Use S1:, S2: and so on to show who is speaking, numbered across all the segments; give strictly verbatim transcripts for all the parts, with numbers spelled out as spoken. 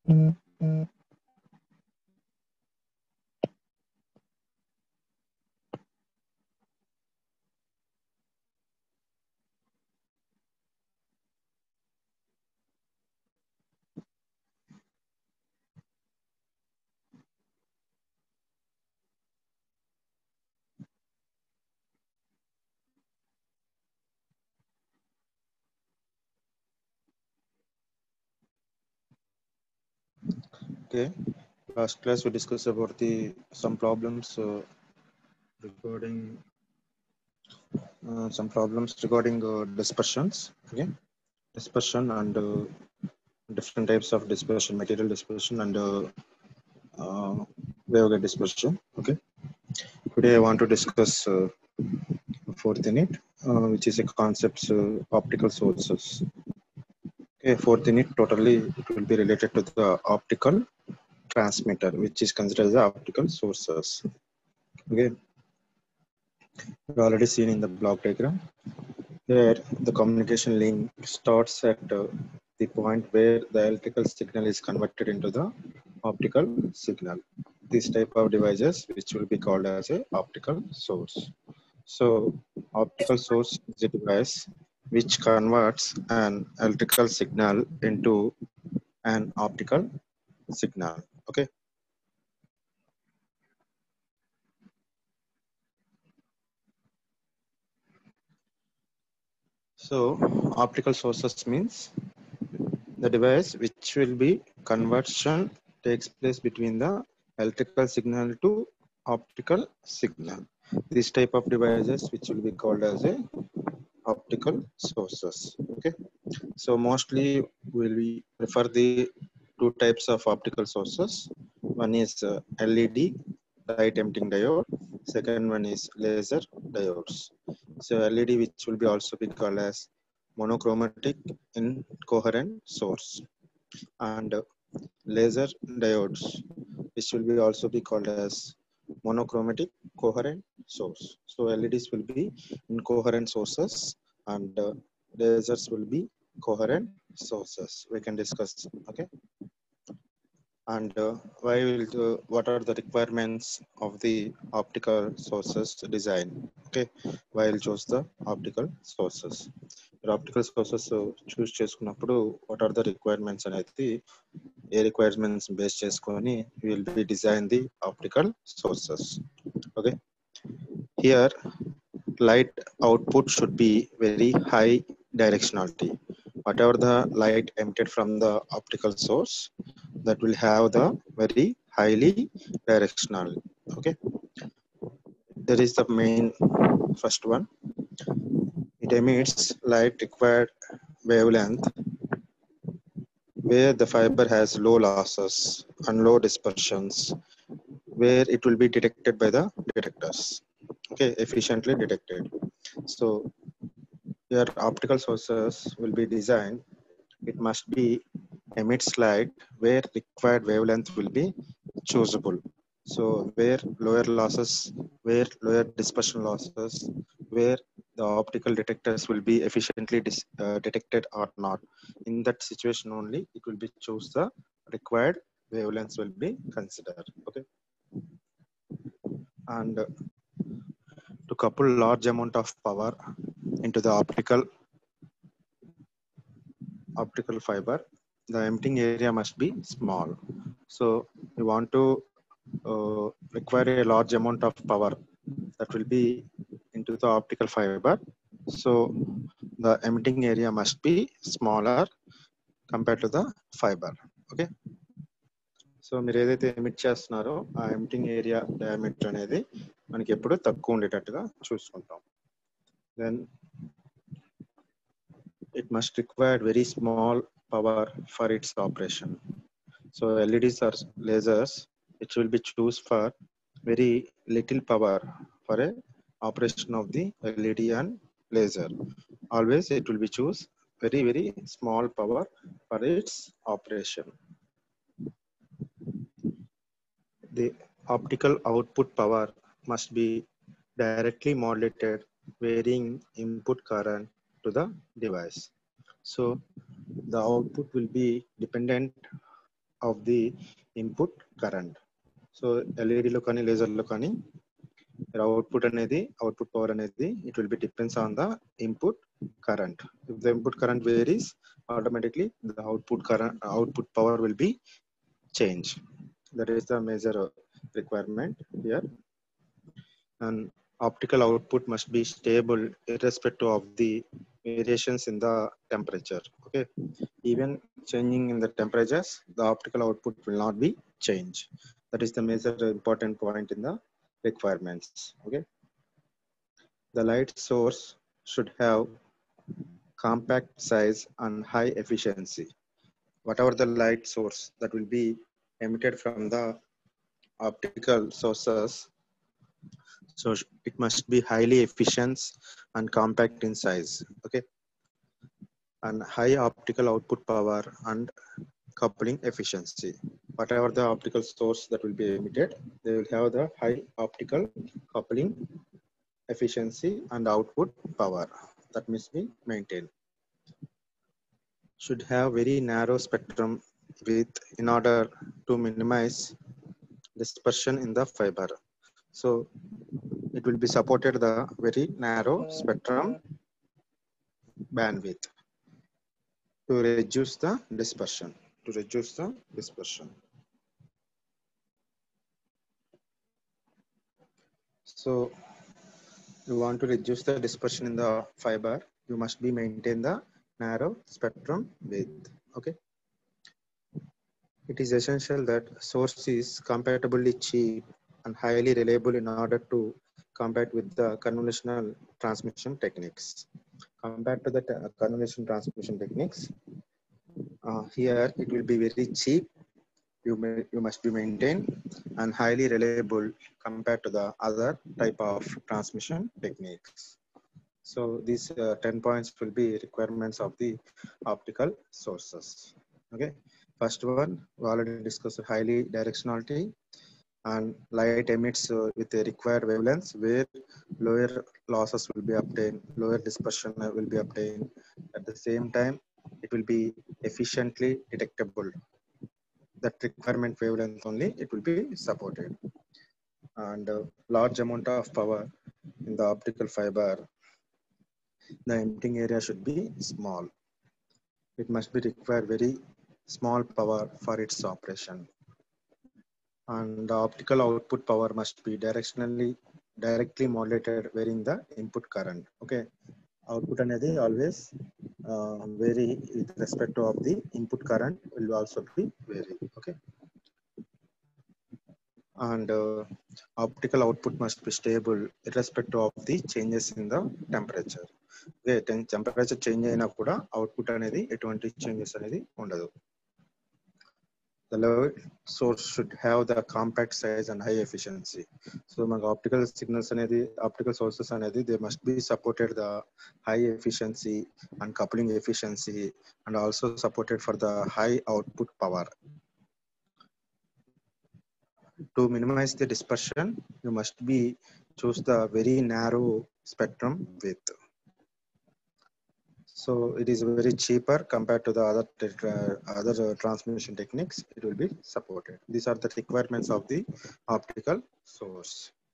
S1: Okay, last class we discussed about the some problems uh, regarding uh, some problems regarding uh, dispersions. Okay, dispersion and uh, different types of dispersion, material dispersion and uh, uh, waveguide dispersion. Okay, today I want to discuss uh, fourth unit, uh, which is a concepts uh, optical sources. Okay, fourth unit totally it will be related to the optical transmitter, which is considered as the optical sources. Okay, you already seen in the block diagram. Here, the communication link starts at uh, the point where the electrical signal is converted into the optical signal. This type of devices, which will be called as a optical source. So, optical source is a device which converts an electrical signal into an optical signal. Okay. So, optical sources means the device which will be conversion takes place between the electrical signal to optical signal. This type of devices which will be called as a optical sources. Okay, so mostly will we prefer the two types of optical sources. One is uh, L E D light emitting diode, second one is laser diodes. So L E D, which will be also be called as monochromatic incoherent source, and uh, laser diodes, which will be also be called as monochromatic coherent source. So L E Ds will be incoherent sources and uh, lasers will be coherent sources. We can discuss. Okay, and uh, why will the, what are the requirements of the optical sources design? Okay, why will choose the optical sources? Optical sources choose చేసుకున్నప్పుడు what are the requirements అనేది ఏ requirements base చేసుకొని we will be design the optical sources. Okay, here light output should be very high directionality. Whatever the light emitted from the optical source, that will have the very highly directional. Okay, there is the main first one. It emits light required wavelength where the fiber has low losses and low dispersions, where it will be detected by the detectors. Okay, efficiently detected. So your optical sources will be designed, it must be emits light where required wavelength will be choosable. So where lower losses, where lower dispersion losses, where the optical detectors will be efficiently dis, uh, detected or not. In that situation only, it will be choose the required wavelengths will be considered. Okay, and uh, to couple large amount of power into the optical optical fiber, the emitting area must be small. So we want to uh, require a large amount of power that will be into the optical fiber. So the emitting area must be smaller compared to the fiber. Okay, so మీరు ఏదైతే emit చేస్తున్నారో ఆ emitting area diameter అనేది మనకి ఎప్పుడు తక్కువ ఉండేటట్టుగా చూసుకుంటాం. Then it must require very small power for its operation. So L E Ds are lasers which will be choose for very little power for a operation of the L E D and laser. Always it will be choose very very small power for its operation. The optical output power must be directly modulated, varying input current to the device. So the output will be dependent of the input current. So L E D lo kani laser lo kani output anedi output power anedi it will be depends on the input current. If the input current varies, automatically the output current output power will be changed. That is the major requirement here. And optical output must be stable irrespective of the variations in the temperature. Okay, even changing in the temperatures, the optical output will not be changed. That is the major important point in the requirements. Okay, the light source should have compact size and high efficiency. Whatever the light source that will be emitted from the optical sources, so it must be highly efficient and compact in size. Okay, and high optical output power and coupling efficiency. Whatever the optical source that will be emitted, they will have the high optical coupling efficiency and output power that must be maintained. Should have very narrow spectrum with in order to minimize dispersion in the fiber. So it will be supported the very narrow spectrum bandwidth to reduce the dispersion. To reduce the dispersion. So you want to reduce the dispersion in the fiber, you must be maintain the narrow spectrum width. Okay. It is essential that source is comparatively cheap and highly reliable in order to compete with the conventional transmission techniques. Compared to the conventional transmission techniques, uh, here it will be very cheap. You may you must be maintained and highly reliable compared to the other type of transmission techniques. So these uh, ten points will be requirements of the optical sources. Okay, first one we already discussed highly directionality, and light emits uh, with a required wavelengths where lower losses will be obtained, lower dispersion will be obtained. At the same time, it will be efficiently detectable. That requirement wavelength only it will be supported, and uh, large amount of power in the optical fiber. The emitting area should be small. It must be require very small power for its operation, and the optical output power must be directionally directly modulated varying the input current. Okay, output anedi always uh, vary with respect to of the input current will also be vary. Okay, and uh, optical output must be stable irrespective of the changes in the temperature. Okay, temperature change అయినా కూడా output అనేది ఎటువంటి changes అనేది ఉండదు. The low source should have the compact size and high efficiency. So మనకు optical signals అనేది optical sources అనేది they must be supported the high efficiency and coupling efficiency, and also supported for the high output power. To minimize the dispersion, you must be choose the very narrow spectrum width. So it is very cheaper compared to the other uh, other uh, transmission techniques. It will be supported. These are the requirements of the optical source.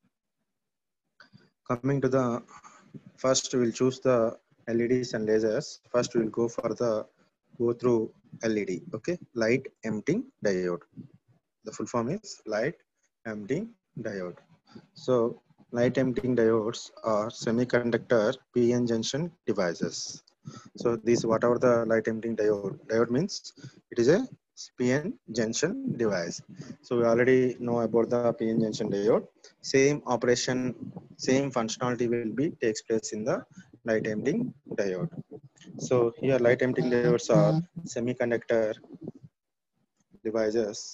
S1: Coming to the first, we will choose the L E Ds and lasers. First, we will go for the go through L E D. Okay, light emitting diode. The full form is light emitting diode. So light emitting diodes are semiconductor P N junction devices. So these whatever the light emitting diode, diode means it is a P N junction device. So we already know about the P N junction diode. Same operation, same functionality will be takes place in the light emitting diode. So here light emitting diodes are semiconductor devices.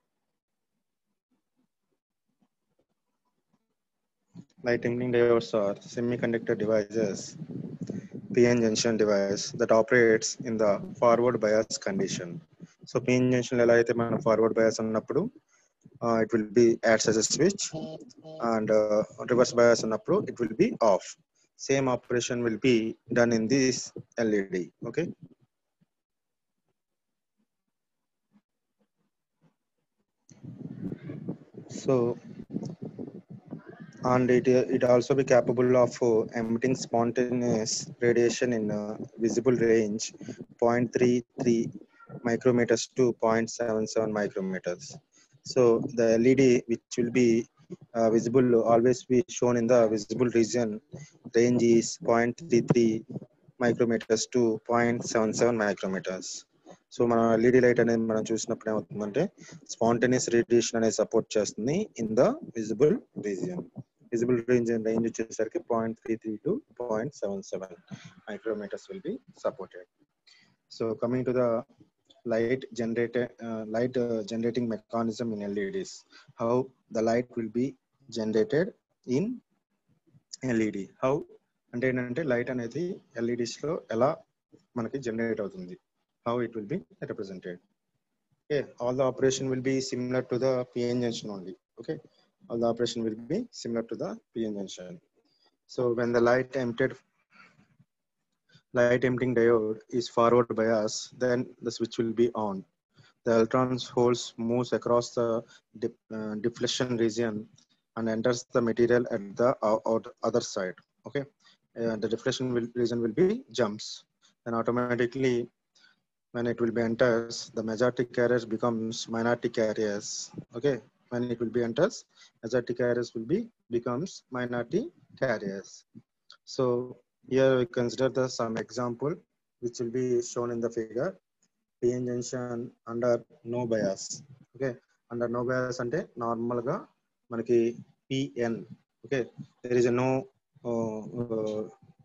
S1: Light emitting diodes are semiconductor devices, P N junction device that operates in the forward bias condition. So P N junction ఎలా అయితే మనం forward bias ఉన్నప్పుడు uh, it will be acts as a switch, and uh, reverse bias ఉన్నప్పుడు it will be off. Same operation will be done in this L E D. Okay. So, and it it also be capable of uh, emitting spontaneous radiation in uh, visible range zero point three three micrometers to zero point seven seven micrometers. So the L E D which will be uh, visible always be shown in the visible region range is zero point three three micrometers to zero point seven seven micrometers. So మన LED light అనేది మనం చూసినప్పుడు ఏమవుతుందంటే spontaneous radiation అనేది support చేస్తుంది in the visible region. Visible range range వచ్చేసరికి point three three to point seven seven micrometers will be supported. So coming to the light generated uh, light uh, generating mechanism in L E Ds. How the light will be generated in L E D? How అంటే ఏంటంటే light అనేది LEDs లో ఎలా మనకి generate అవుతుంది, how it will be represented. Okay, all the operation will be similar to the P N junction only. Okay, all the operation will be similar to the P N junction. So when the light emitted light emitting diode is forward bias, then the switch will be on. The electrons holes moves across the dip, uh, deflection region and enters the material at the uh, other side. Okay, uh, the deflection will, region will be jumps, and automatically when it will be enters, the majority carriers becomes minority carriers. Okay, when it will be enters, majority carriers will be becomes minority carriers. So here we consider the some example which will be shown in the figure. P N junction under no bias. Okay, under no bias ante normal ga manaki P N. Okay, there is a no uh, uh,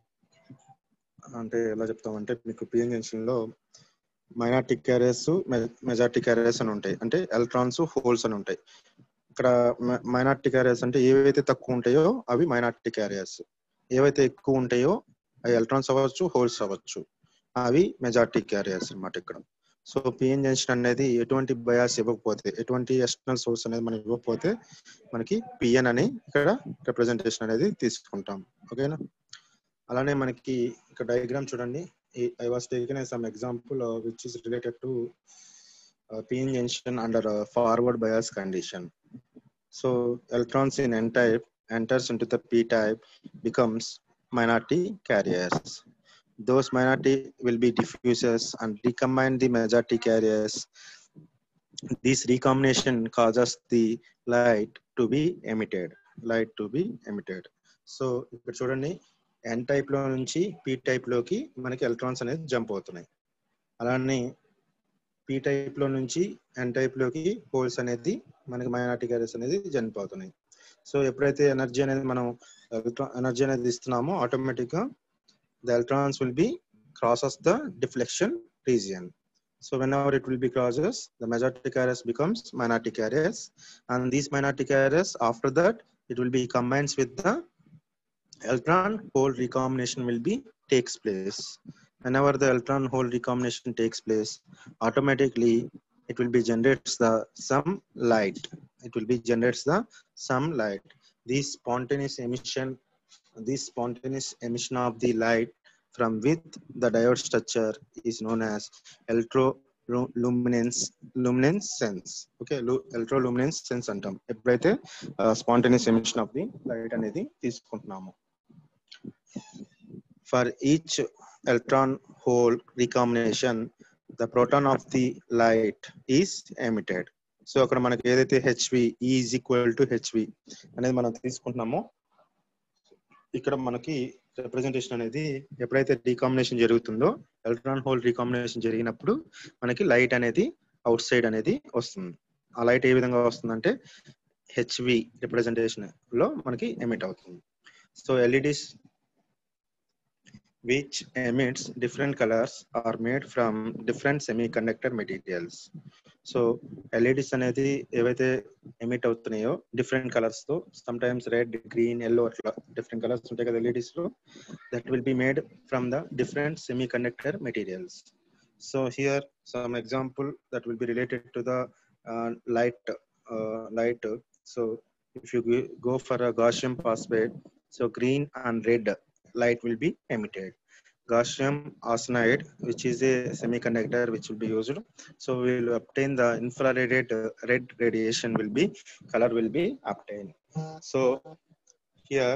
S1: ante ela cheptam ante meeku P N junction lo minority carriers majority carriers అని ఉంటాయి, అంటే electrons holes అని ఉంటాయి. ఇక్కడ minority carriers అంటే ఏవైతే తక్కువ ఉంటాయో అవి మైనారిటీ క్యారియర్స్, ఏవైతే ఎక్కువ ఉంటాయో అవి ఎలక్ట్రాన్స్ అవ్వచ్చు హోల్స్ అవ్వచ్చు, అవి మెజారిటీ క్యారియర్స్ అన్నమాట ఇక్కడ. సో పిఎన్ జంక్షన్ అనేది ఎటువంటి బయాస్ ఇవ్వకపోతే, ఎటువంటి ఎక్స్టర్నల్ సోర్స్ అనేది మనం ఇవ్వకపోతే మనకి పిఎన్ అని ఇక్కడ రిప్రజెంటేషన్ అనేది తీసుకుంటాం. ఓకేనా, అలానే మనకి ఇక్కడ డయాగ్రామ్ చూడండి. I was taken as some example uh, which is related to uh, P N junction under a forward bias condition. So electrons in N type enters into the P type, becomes minority carriers. Those minority will be diffusers and recombine the majority carriers. This recombination causes the light to be emitted. Light to be emitted. So ఇక్కడ చూడండి, ఎన్ type లో నుంచి P type లోకి మనకి electrons అనేది jump అవుతున్నాయి. అలానే P type లో నుంచి ఎన్ టైప్ లోకి హోల్స్ అనేది మనకి మైనారిటీ క్యారియర్స్ అనేది జంప్ అవుతున్నాయి. సో ఎప్పుడైతే ఎనర్జీ అనేది మనం ఎనర్జీ అనేది ఇస్తున్నామో ఆటోమేటిక్ గా the electrons will be crosses the deflection region. So whenever it will be crosses, the majority carriers becomes minority carriers, and these minority carriers after that it will be combines with the electron hole recombination will be takes place. Whenever the electron hole recombination takes place, automatically it will be generates the some light. It will be generates the some light. This spontaneous emission, this spontaneous emission of the light from with the diode structure is known as electroluminescence luminescence. Okay, electroluminescence antam. Eppadaithe spontaneous emission of the light anedi తీసుకుంటున్నాము. For each electron hole recombination, the proton of the light is emitted. So అక్కడ మనకి ఏదైతే h v E is equal to h v అనేది మనం తీసుకుంటున్నామో, ఇక్కడ మనకి representation అనేది ఎప్పుడైతే రీకాంబినేషన్ జరుగుతుందో, ఎలక్ట్రాన్ హోల్ రీకాంబినేషన్ జరిగినప్పుడు మనకి లైట్ అనేది అవుట్ సైడ్ అనేది వస్తుంది. ఆ లైట్ ఏ విధంగా వస్తుందంటే హెచ్వి రిప్రజెంటేషన్ లో మనకి ఎమిట్ అవుతుంది. So LEDs which emits different colors are made from different semiconductor materials. So L E Ds అనేది ఏవైతే ఎమిట్ అవుతున్నాయో డిఫరెంట్ కలర్స్ తో, sometimes red, green, yellow, అట్లా డిఫరెంట్ కలర్స్ ఉంటాయి కదా L E Ds లో, that will be made from the different semiconductor materials. So here some example that will be related to the uh, light uh, light. So if you go for a Gaussian phosphate, so green and red light will be emitted. Gaussian arsenide, which is a semiconductor which will be used. So we will obtain the infrared uh, red radiation will be color will be obtained. So here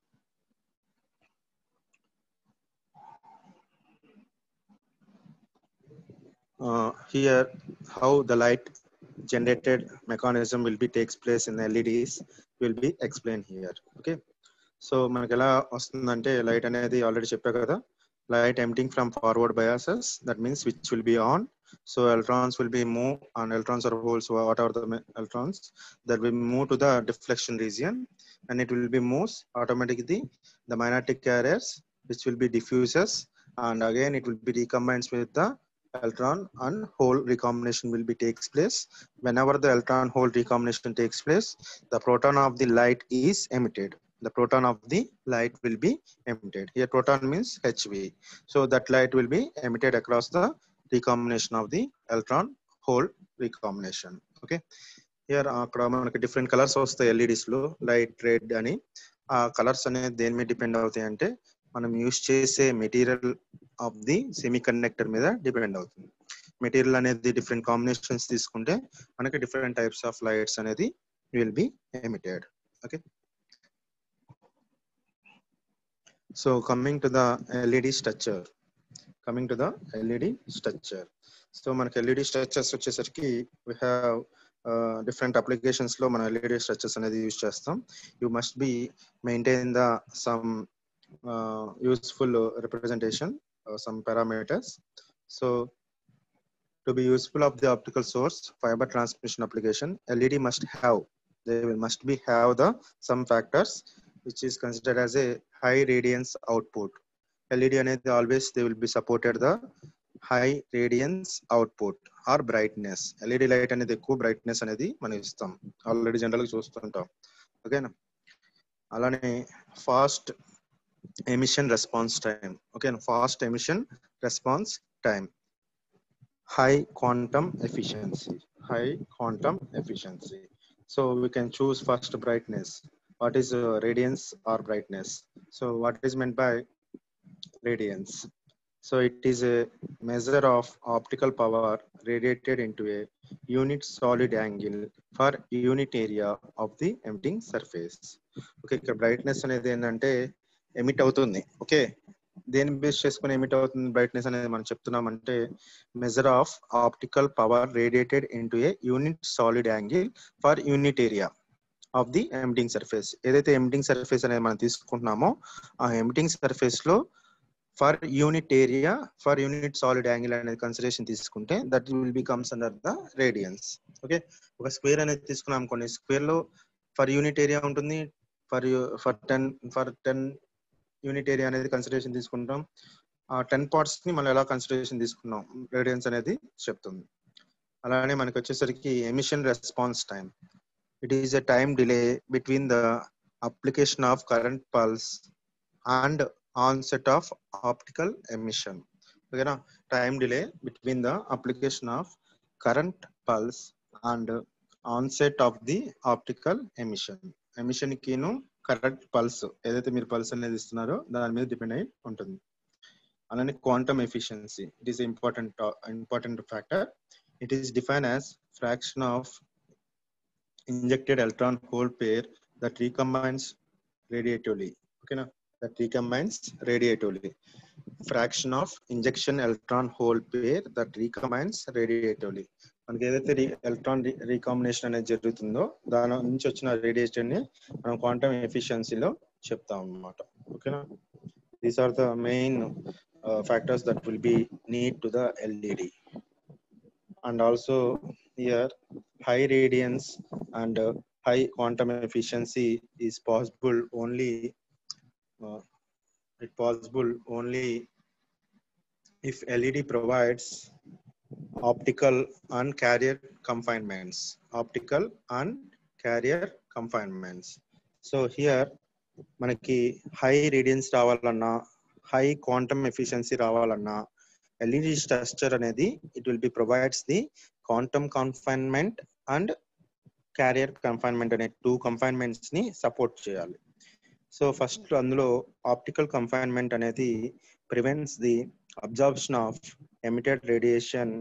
S1: uh, here how the light generated mechanism will be takes place in L E Ds will be explained here. Okay. So మనకి ఎలా వస్తుందంటే light అనేది already చెప్పా కదా, light emitting from forward biases, that means which will be on. So electrons will be move, and electrons or holes, whatever the electrons that will move to the deflection region, and it will be moves automatically the magnetic carriers which will be diffuses, and again it will be recombines with the electron and hole recombination will be takes place. Whenever the electron hole recombination takes place, the proton of the light is emitted. The proton of the light will be emitted. Here proton means H V. So that light will be emitted across the recombination of the electron hole recombination. Okay. Here అక్కడ మనకి different colours వస్తాయి LEDs లో, light red అని. ఆ colours అనేది దేని మీద depend అవుతాయి అంటే మనం యూజ్ చేసే material of the semiconductor మీద డిపెండ్ అవుతుంది. మెటీరియల్ అనేది డిఫరెంట్ కాంబినేషన్స్ తీసుకుంటే మనకి డిఫరెంట్ టైప్స్ ఆఫ్ లైట్స్ అనేది will be emitted. Okay. So coming to the L E D structure, coming to the L E D structure. So మనకి L E D structures వచ్చేసరికి we have uh, different applications లో మన L E D structures అనేది use చేస్తాం. You must be maintain the some uh, useful representation, uh, some parameters. So to be useful of the optical source fiber transmission application, L E D must have, they will must be have the some factors which is considered as a high radiance output. L E D అనేది always they will be supported the high radiance output or brightness. L E D light అనేది ఎక్కువ brightness అనేది మనం ఇస్తాం, already general గా చూస్తుంటాం. ఓకేనా. అలానే ఫాస్ట్ ఎమిషన్ రెస్పాన్స్ టైం. ఓకేనా. Fast emission response time, high quantum efficiency, high quantum efficiency. So we can choose first brightness. What is uh, radiance or brightness? So what is meant by radiance? So it is a measure of optical power radiated into a unit solid angle for unit area of the emitting surface. Okay, ఇక్కడ brightness అనేది ఏంటంటే emit అవుతుంది. Okay, దేని base చేసుకుని emit అవుతుంది brightness అనేది మనం చెప్తున్నామంటే measure of optical power radiated into a unit solid angle per unit area of the emitting surface. ఏదైతే ఎమిటింగ్ సర్ఫేస్ అనేది మనం తీసుకుంటున్నామో ఆ ఎమిటింగ్ సర్ఫేస్ లో per unit area per unit solid angle అనేది కన్సిడరేషన్ తీసుకుంటే that will be comes under the radiance. Okay, ఒక square అనేది తీసుకున్నాం అనుకోండి, స్క్వేర్ లో ఫర్ యూనిట్ ఏరియా ఉంటుంది, per per ten per ten unit area అనేది కన్సిడరేషన్ తీసుకుంటాం. ఆ టెన్ పార్ట్స్ ని మనం ఎలా కన్సిడరేషన్ తీసుకున్నాం రేడియన్స్ అనేది చెప్తుంది. అలానే మనకి వచ్చేసరికి emission response time. It is a time delay between the application of current pulse and onset of optical emission. ఓకేనా. Time delay between the application of current pulse and onset of the optical emission. Emission కిను current pulse ఏదైతే మీరు pulse అనేది ఇస్తున్నారో దాని మీద depend అయి ఉంటుంది. అలానే quantum efficiency, it is important important factor. It is define as fraction of injected electron hole pair that recombines radiatively. ఓకేనా, that recombines radiatively. Fraction of injection electron hole pair that recombines radiatively. మనకి ఏదైతే electron recombination అనేది జరుగుతుందో దాని నుంచి వచ్చిన radiation ని మనం క్వాంటమ్ ఎఫిషియన్సీలో చెప్తాం అన్నమాట. ఓకేనా. These are the main factors that will be need to the LED. And also here high radiance and high quantum efficiency is possible only it possible only if L E D provides optical and carrier confinements, optical and carrier confinements. So here మనకి high radiance రావాలన్నా high quantum efficiency రావాలన్నా L E D structure అనేది it will be provides the quantum confinement and carrier confinement అనే two కన్ఫైన్మెంట్స్ ని support చేయాలి. So first అందులో optical confinement అనేది prevents the absorption of emitted radiation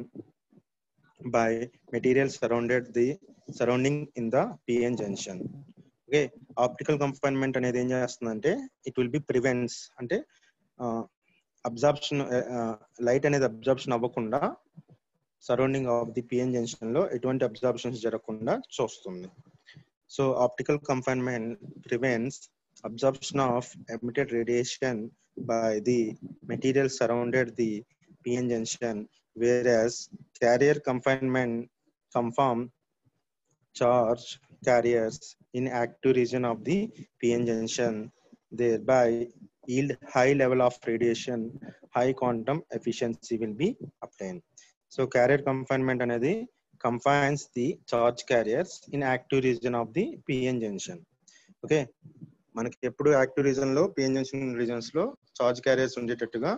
S1: by material surrounded the surrounding in the PN junction. Okay, optical confinement అనేది ఏం చేస్తుందంటే it will be prevents అంటే అబ్జార్ప్షన్ లైట్ అనేది అబ్జార్ప్షన్ అవ్వకుండా surrounding of the PN junction లో ఎటువంటి absorptions జరగకుండా చూస్తుంది. So optical confinement prevents absorption of emitted radiation by the material surrounded the P N junction, whereas carrier confinement confirm charge carriers in active region of the P N junction, thereby yield high level of radiation, high quantum efficiency will be obtained. So carrier confinement anedi confines the charge carriers in active region of the P N junction. Okay, మనకి ఎప్పుడు active region లో PN junction regions లో charge carriers ఉండేటట్టుగా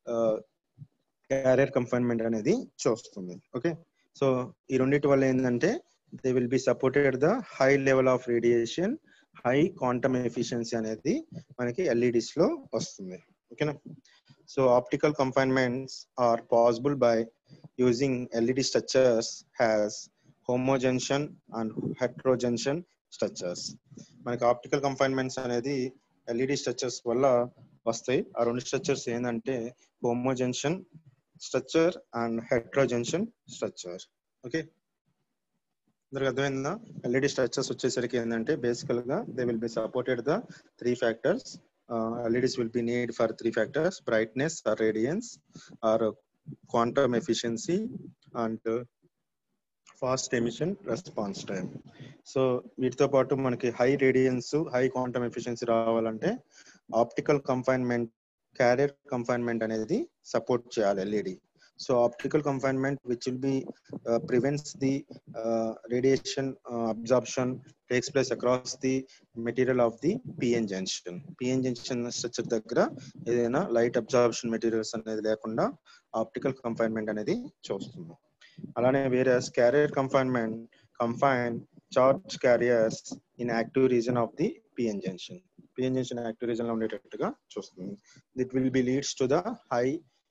S1: carrier confinement అనేది చూస్తుంది. Okay, so ఈ రెండింటి వల్ల ఏంటంటే they will be supported the high level of radiation, high quantum efficiency అనేది మనకి ఎల్ఈడిస్ లో వస్తుంది. ఓకేనా, so optical confinements are possible by using LED structures has homojunction and heterojunction structures. మనకి ఆప్టికల్ కన్ఫైన్మెంట్స్ అనేది ఎల్ఈడి స్ట్రక్చర్స్ వల్ల వస్తాయి. ఆ రెండు స్ట్రక్చర్స్ ఏంటంటే homojunction structure and heterojunction structure. Okay, అందరికి అర్థమైందా? ఎల్ఈడి స్ట్రక్చర్స్ వచ్చేసరికి ఏంటంటే బేసికల్ గా they will be supported the three factors. LEDs will be need for three factors: brightness or radiance or quantum efficiency and fast emission response time. So వీటితో పాటు మనకి high radiance, high quantum efficiency రావాలంటే optical confinement, carrier confinement అనేది support చేయాలి LED. So optical confinement which will be prevents the radiation absorption takes place across the material of the PN junction. PN junction structure దగ్గర ఏదైనా light absorption materials అనేది లేకుండా optical confinement అనేది చూస్తుంది. అలానే వేరే carrier confinement confine charge carriers in active region of the PN junction. PN junction active region లో ఉండేటట్టుగా చూస్తుంది. It will be leads to the high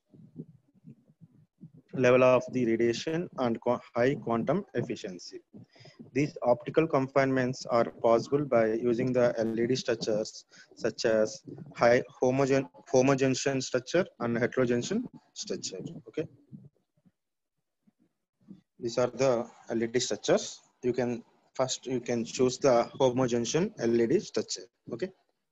S1: level of the radiation and high quantum efficiency. These optical confinements are possible by using the LED structures such as high homogen homojunction structure and heterojunction structure. Okay, these are the LED structures. You can first you can choose the homojunction LED structure. Okay,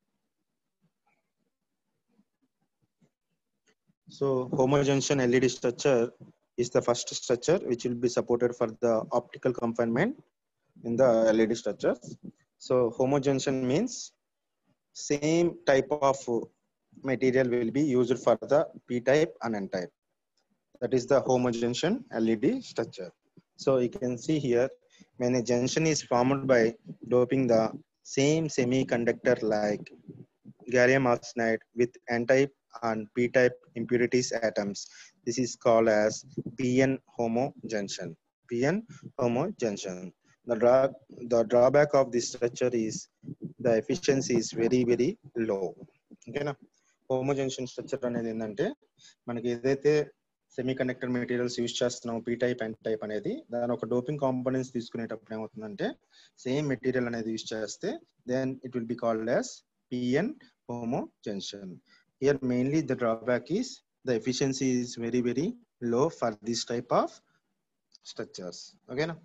S1: so homojunction LED structure is the first structure which will be supported for the optical confinement in the LED structures. So homojunction means same type of material will be used for the P type and N type. That is the homojunction LED structure. So you can see here, when a junction is formed by doping the same semiconductor like gallium arsenide with N-type and P-type impurities atoms, this is called as P N homojunction. P N homojunction. The, draw, the drawback of this structure is the efficiency is very very low. Okay na? Homojunction structure అనేది ఏంటంటే మనకి ఏదైతే semiconductor materials use చేస్తున్నాం P type and type అనేది, దాని ఒక doping components తీసుకునేటప్పుడు ఏమవుతుందంటే సేమ్ మెటీరియల్ అనేది యూజ్ చేస్తే then it will be called as PN homojunction. Here mainly the drawback is the efficiency is very very low for this type of structures. Okay na?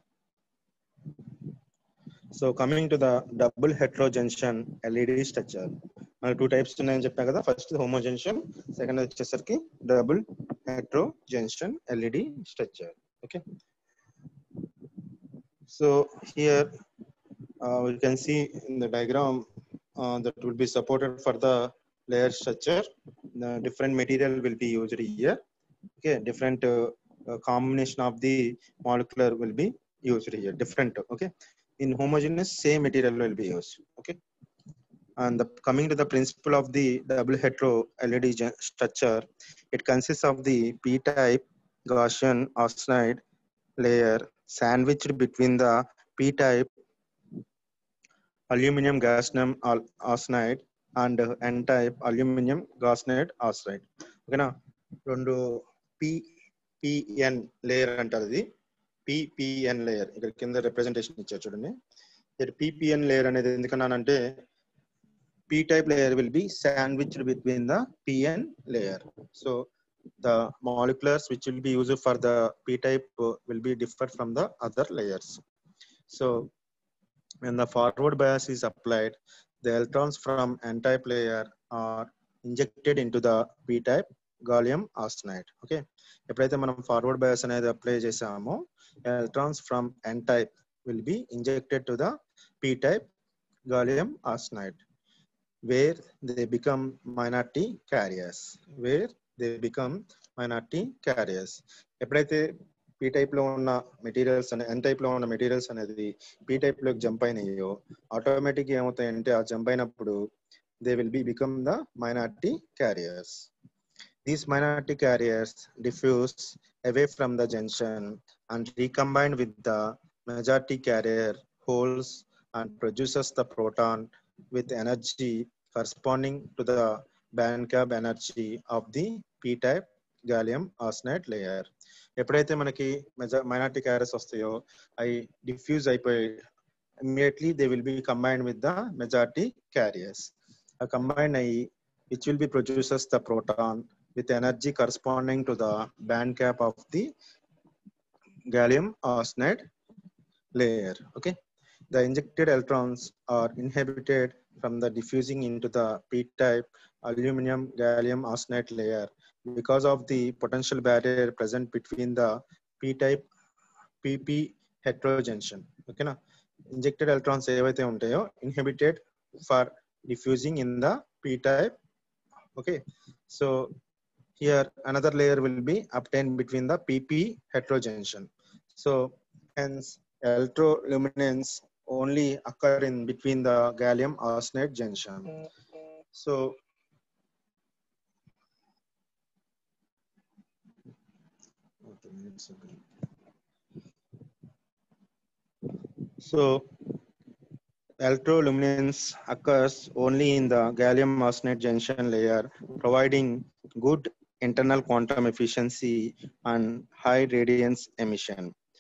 S1: So coming to the double heterojunction LED structure, మనకి two types ఉన్నాయని చెప్పాను కదా. First homojunction, second వచ్చేసరికి double heterojunction LED structure. Okay, so here uh, we can see in the diagram uh, that will be supported for the layer structure. The different material will be used here. Okay, different uh, uh, combination of the molecular will be used here, different. Okay, in homogeneous same material will be used. Okay, and the, coming to the principle of the double hetero LED structure, it consists of the p-type Gaussian arsenide layer sandwiched between the p-type aluminum gallium arsenide and n type aluminum gosnate oxide. ఓకేనా, రెండు P PN layer అంటారు. ఇది PPN layer, ఇక్కడ కింద representation ఇచ్చారు చూడండి. PPN layer అనేది ఎందుకన్నానంటే P type layer will be sandwiched between the P N layer. So the moleculars which will be used for the P type will be different from the other layers. So when the forward bias is applied, the electrons from N type layer are injected into the P type gallium arsenide. Okay, ఎప్పుడైతే మనం forward bias అనేది అప్లై చేసామో, electrons from N type will be injected to the P type gallium arsenide, where they become minority carriers. Where they become minority carriers. ఎప్పుడైతే P type లో ఉన్న materials అనే N type లో ఉన్న మెటీరియల్స్ అనేది P type లోకి jump అయినాయో, automatic ఏమవుతాయంటే ఆ జంప్ అయినప్పుడు they will be become the minority carriers. These minority carriers diffuse away from the junction and recombine with the majority carrier holes and produces the proton with energy corresponding to the band gap energy of the P type gallium arsenide layer. ఎప్పుడైతే మనకి minority carriers వస్తాయో అవి diffuse అయిపోయి immediately they will be combined with the majority carriers. A combined అయ్యి which will be produces the proton with energy corresponding to the band gap of the gallium arsenide layer. Okay, the injected electrons are inhibited from the diffusing into the P-type aluminum gallium arsenide layer because of the potential barrier present between the P-type P P heterojunction. Okay, na injected electrons ఏవైతే ఉంటాయో inhibited for diffusing in the P-type. Okay, so here another layer will be obtained between the P P heterojunction. So hence electroluminescence only occur in between the gallium arsenide junction. So so electroluminescence occurs only in the gallium arsenide junction layer, providing good internal quantum efficiency and high radiance emission.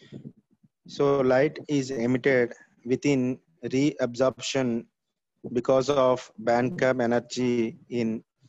S1: So light is emitted within reabsorption because of band gap energy in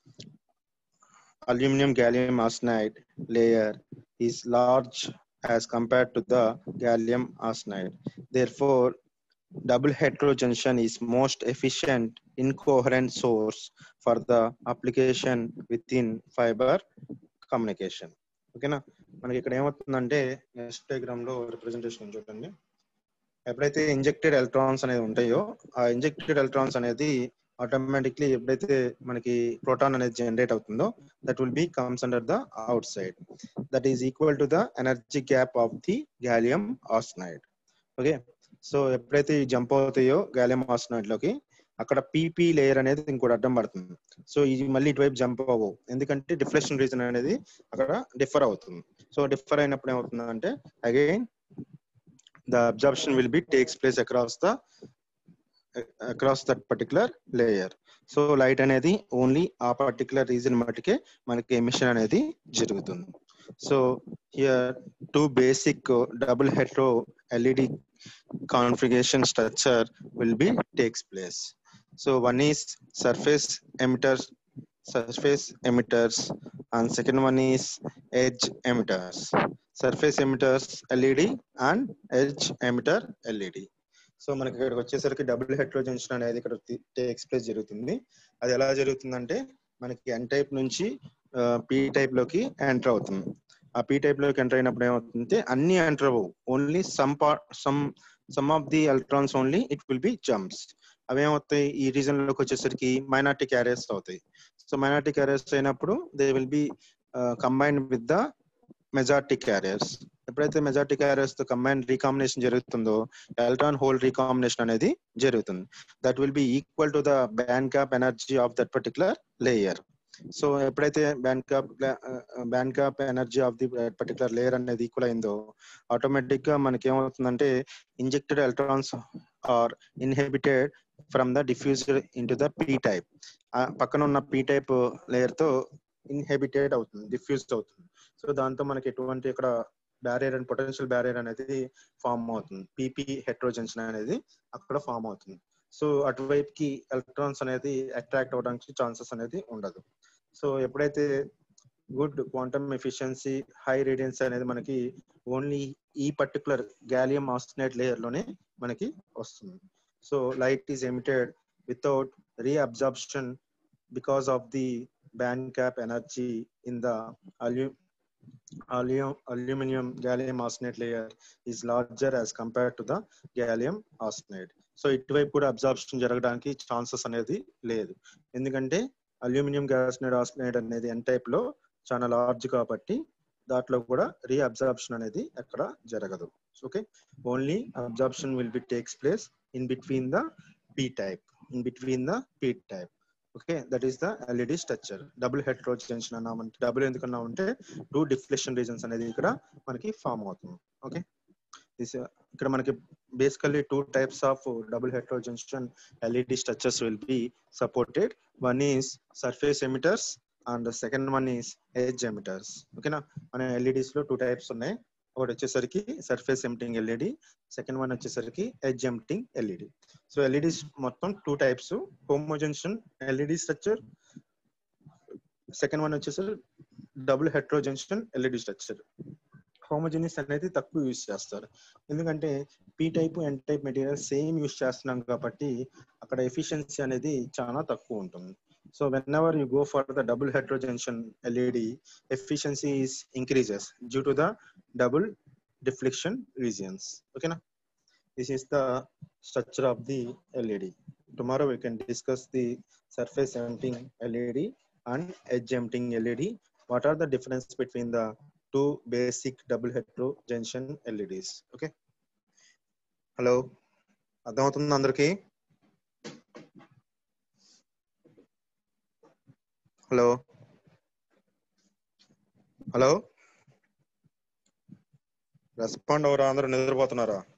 S1: aluminum gallium arsenide layer is large as compared to the gallium arsenide. Therefore, double heterojunction is most efficient incoherent source for the application within fiber communication. ఓకేనా, మనకి ఇక్కడ ఏమవుతుందంటే next diagram లో representation చూడండి. ఎప్పుడైతే injected electrons అనేది ఉంటాయో ఆ ఇంజెక్టెడ్ ఎలక్ట్రాన్స్ అనేది ఆటోమేటిక్లీ ఎప్పుడైతే మనకి ప్రోటాన్ అనేది జనరేట్ అవుతుందో that will be comes under the outside, that is equal to the energy gap of the gallium arsenide. Okay, so ఎప్పుడైతే జంప్ అవుతాయో గాలియం ఆర్సెనైడ్ లోకి అక్కడ పీపీ లేయర్ అనేది ఇంకోటి అడ్డం పడుతుంది. సో ఇది మళ్ళీ ఇటువైపు జంప్ అవ్వవు, ఎందుకంటే డిఫ్లెక్షన్ రీజన్ అనేది అక్కడ డిఫర్ అవుతుంది. సో డిఫర్ అయినప్పుడు ఏమవుతుందంటే again the absorption will be takes place across the across that particular layer. So light అనేది ఓన్లీ ఆ పర్టికులర్ రీజన్ మట్టుకే మనకి ఎమిషన్ అనేది జరుగుతుంది. So here two basic double hetero LED configuration structure will be takes place. So one is surface emitters surface emitters and second one is edge emitters. Surface emitters L E D and edge emitter L E D. So మనకి ఇక్కడికి వచ్చేసరికి double హెటరోజంక్షన్ అనేది ఇక్కడ takes place జరుగుతుంది. అది ఎలా జరుగుతుందంటే మనకి ఎన్ టైప్ నుంచి పీ టైప్ లోకి ఎంటర్ అవుతుంది. ఆ పీ టైప్ లోకి ఎంటర్ అయినప్పుడు ఏమవుతుందంటే అన్ని ఎంటర్ అవ్వవు, only some part some some of the electrons only it will be jumps. అవేమవుతాయి ఈ రీజన్ లోకి వచ్చేసరికి మైనారిటీ క్యారియర్స్ అవుతాయి. సో మైనారిటీ క్యారియర్స్ అయినప్పుడు they will be combined with the majority carriers. ఎప్పుడైతే మెజారిటీ క్యారియర్స్ తో కంబైన్ రీకాంబినేషన్ జరుగుతుందో electron hole recombination అనేది జరుగుతుంది. That will be equal to the band gap energy of that particular layer. So ఎప్పుడైతే band gap band gap energy of the particular layer అనేది equal అయిందో automatic గా మనకి ఏమవుతుందంటే injected electrons are inhibited from the diffuser into the P type. పక్కన ఉన్న P type layer తో ఇన్హెబిటెడ్ అవుతుంది, డిఫ్యూజ్ అవుతుంది. సో దాంతో మనకి ఎటువంటి ఇక్కడ బ్యారియర్ అండ్ పొటెన్షియల్ బ్యారియర్ అనేది ఫామ్ అవుతుంది. పీపీ హెట్రోజంక్షన్ అనేది అక్కడ ఫామ్ అవుతుంది. సో అటువైపుకి ఎలక్ట్రాన్స్ అనేది అట్రాక్ట్ అవడానికి ఛాన్సెస్ అనేది ఉండదు. సో ఎప్పుడైతే good quantum efficiency, high radiance అనేది మనకి ఓన్లీ ఈ పర్టికులర్ గ్యాలియం ఆర్సెనైడ్ లేయర్ లోనే మనకి వస్తుంది. So light is emitted without reabsorption because of the band gap energy in the alu aluminum gallium arsenide layer is larger as compared to the gallium arsenide. So ఇటువైపు కూడా absorption జరగడానికి chances అనేది లేదు, ఎందుకంటే aluminium గ్యాస్నైడ్ arsenide అనేది ఎన్ type లో చాలా large కాబట్టి దాంట్లో కూడా రీ అబ్జార్ప్షన్ అనేది అక్కడ జరగదు. Okay, only absorption will be takes place in between the P type, in between the P type. Okay, that is the LED structure. Double heterojunction అన్నామంటే, డబుల్ ఎందుకన్నా ఉంటే టూ డిఫ్లెక్షన్ రీజన్స్ అనేది ఇక్కడ మనకి ఫామ్ అవుతుంది. ఓకే, ఇక్కడ మనకి basically two types of double heterojunction LED structures will be supported. One is surface emitters and second one is edge emitters. ఓకేనా, మన ఎల్ఈడిస్ లో టూ టైప్స్ ఉన్నాయి. ఒకటి వచ్చేసరికి surface emitting LED, second one వచ్చేసరికి edge emitting LED. So LEDs మొత్తం two types, homojunction LED structure, second one వచ్చేసరికి double heterojunction LED structure. Homogeneous అనేది తక్కువ యూజ్ చేస్తారు, ఎందుకంటే P type N type material same use చేస్తున్నాం కాబట్టి అక్కడ ఎఫిషియన్సీ అనేది చాలా తక్కువ ఉంటుంది. So whenever you go for the double heterojunction L E D, efficiency is increases due to the double deflection regions. Okay na, this is the structure of the L E D. Tomorrow we can discuss the surface emitting L E D and edge emitting L E D. What are the difference between the two basic double heterojunction L E Ds? Okay, hello, అర్థమవుతుంది అందరికి? Hello hello, respond అవరా? అందరూ నిద్రపోతున్నారా?